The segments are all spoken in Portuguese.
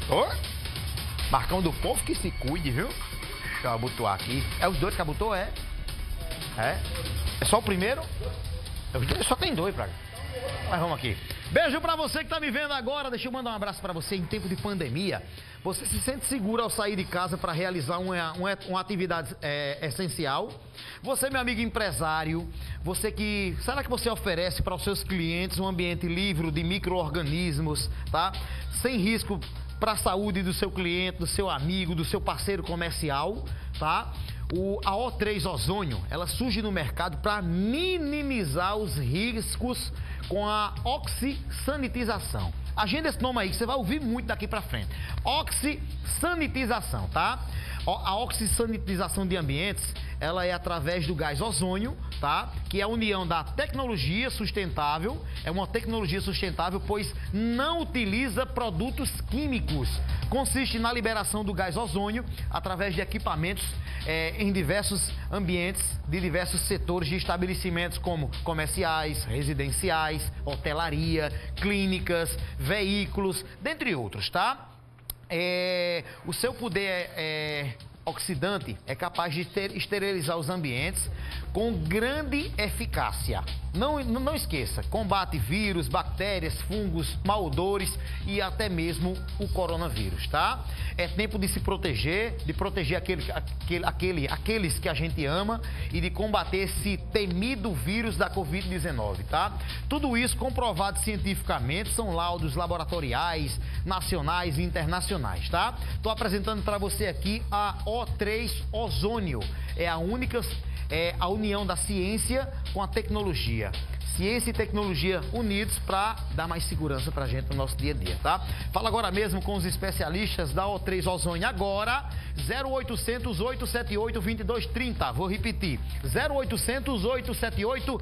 Ô, Marcão do povo que se cuide, viu? Deixa eu abotoar aqui. É os dois que abotou, é? É? É só o primeiro? Os dois, só tem dois, Praga. Mas vamos aqui. Beijo pra você que tá me vendo agora. Deixa eu mandar um abraço pra você. Em tempo de pandemia, você se sente seguro ao sair de casa para realizar uma atividade essencial? Você, meu amigo empresário, será que você oferece para os seus clientes um ambiente livre de micro-organismos, tá? Sem risco para a saúde do seu cliente, do seu amigo, do seu parceiro comercial, tá? A O3 Ozônio, ela surge no mercado para minimizar os riscos com a oxisanitização. Agenda esse nome aí, que você vai ouvir muito daqui para frente. Oxisanitização, tá? A oxisanitização de ambientes, ela é através do gás ozônio, tá? Que é a união da tecnologia sustentável, é uma tecnologia sustentável, pois não utiliza produtos químicos. Consiste na liberação do gás ozônio através de equipamentos em diversos ambientes, de diversos setores de estabelecimentos como comerciais, residenciais, hotelaria, clínicas, veículos, dentre outros, tá? O seu poder oxidante é capaz de esterilizar os ambientes com grande eficácia. Não esqueça, combate vírus, bactérias, fungos, malodores e até mesmo o coronavírus, tá? É tempo de se proteger, de proteger aqueles que a gente ama e de combater esse temido vírus da Covid-19, tá? Tudo isso comprovado cientificamente, são laudos laboratoriais, nacionais e internacionais, tá? Tô apresentando para você aqui a O3 Ozônio. É a união da ciência com a tecnologia. Ciência e tecnologia unidos para dar mais segurança para a gente no nosso dia a dia, tá? Fala agora mesmo com os especialistas da O3 Ozônio. Agora, 0800 878 2230. Vou repetir, 0800 878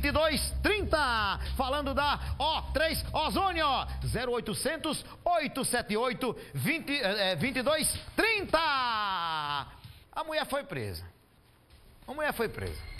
2230. Falando da O3 Ozônio, 0800 878 2230. A mulher foi presa.